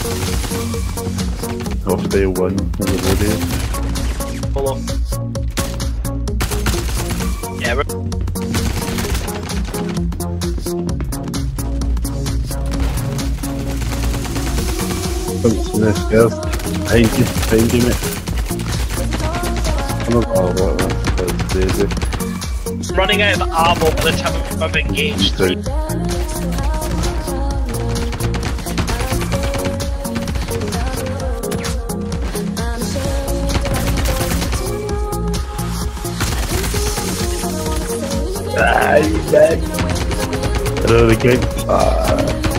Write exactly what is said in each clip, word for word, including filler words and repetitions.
Hostile one in the body. Hold on. Yeah, we're... Punch this girl. Behind you, behind you, mate. Oh, what, that's crazy. running out of ammo by the time I've engaged three. Ah, he's dead. Another game. Ah.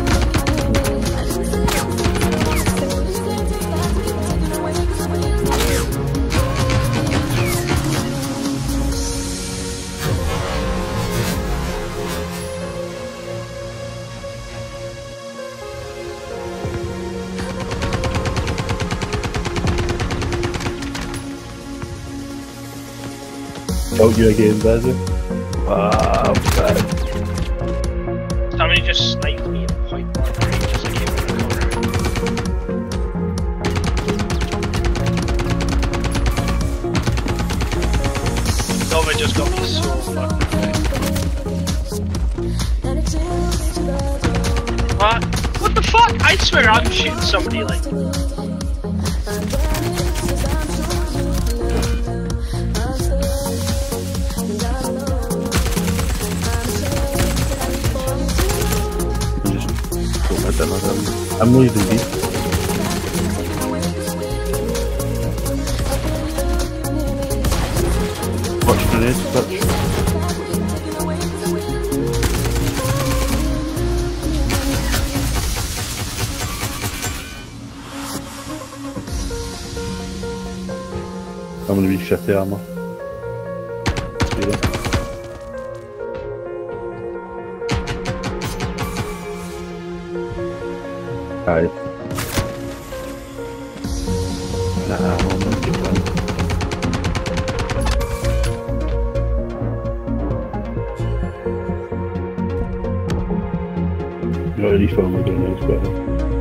Oh, you again, Bazzy? Ah, bad. Somebody just sniped me in point blank range as I came in the corner. Nova just got me so fucking quick. What? What the fuck? I swear I'm shooting somebody like... I'm not even deep. Watch grenades, touch. I'm gonna be shitty armor. See that? Alright. Nah, I'm not good one. You already found my grenades better.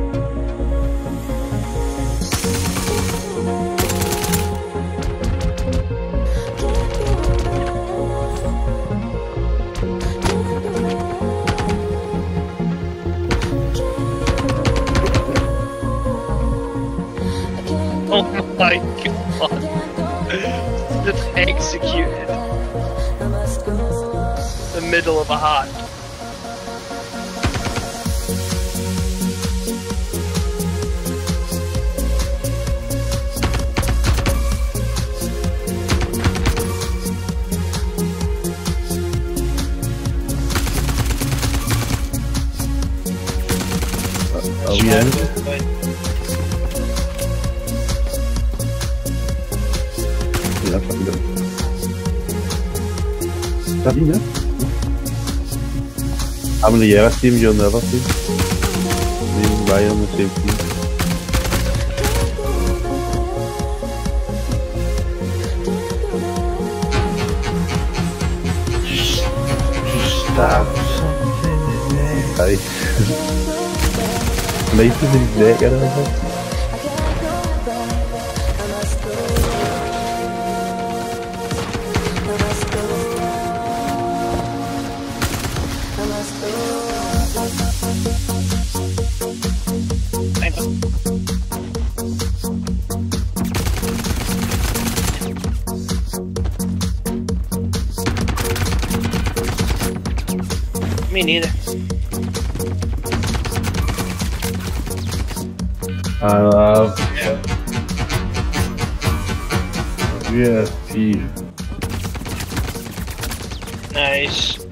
Oh my god! Just executed. The middle of a heart. Are we in? Yeah, fucking good. Is that you now? I'm on the Yara team, you're on the other team. Me and Ryan on the same team. Stab. Nice. Nice in his neck, I don't know. Me neither. I love V S P. Nice.